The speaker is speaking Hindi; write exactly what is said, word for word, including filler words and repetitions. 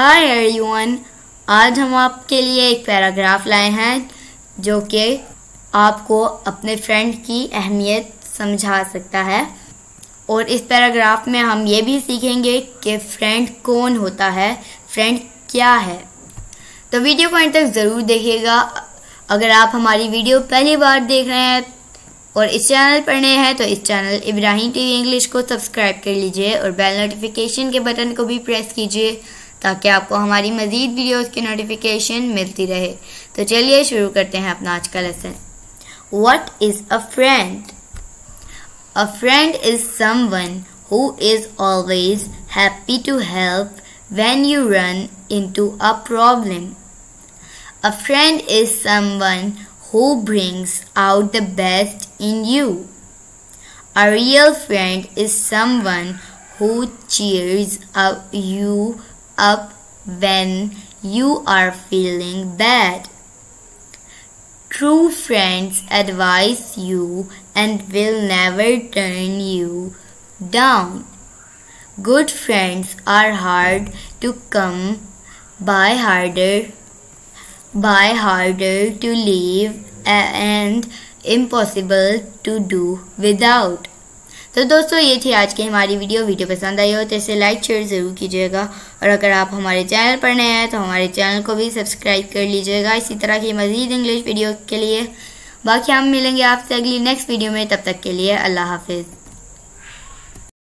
हाय एवरीवन, आज हम आपके लिए एक पैराग्राफ लाए हैं जो कि आपको अपने फ्रेंड की अहमियत समझा सकता है। और इस पैराग्राफ में हम ये भी सीखेंगे कि फ्रेंड कौन होता है, फ्रेंड क्या है। तो वीडियो को अंत तक ज़रूर देखिएगा। अगर आप हमारी वीडियो पहली बार देख रहे हैं और इस चैनल पर नए हैं तो इस चैनल इब्राहिम टीवी इंग्लिश को सब्सक्राइब कर लीजिए और बेल नोटिफिकेशन के बटन को भी प्रेस कीजिए ताकि आपको हमारी मज़ीद वीडियोस की नोटिफिकेशन मिलती रहे। तो चलिए शुरू करते हैं अपना आज का lesson. What is a friend? A friend is someone who is always happy to help when you run into a problem. A friend is someone who brings out the best in you. A real friend is someone who cheers up you up when you are feeling bad. True friends advise you and will never turn you down. Good friends are hard to come by, harder by harder to live and impossible to do without. तो दोस्तों, ये थी आज की हमारी वीडियो। वीडियो पसंद आई हो तो इसे लाइक शेयर ज़रूर कीजिएगा और अगर आप हमारे चैनल पर नए हैं तो हमारे चैनल को भी सब्सक्राइब कर लीजिएगा इसी तरह की मज़ीद इंग्लिश वीडियो के लिए। बाकी हम मिलेंगे आपसे अगली नेक्स्ट वीडियो में, तब तक के लिए अल्लाह हाफिज़।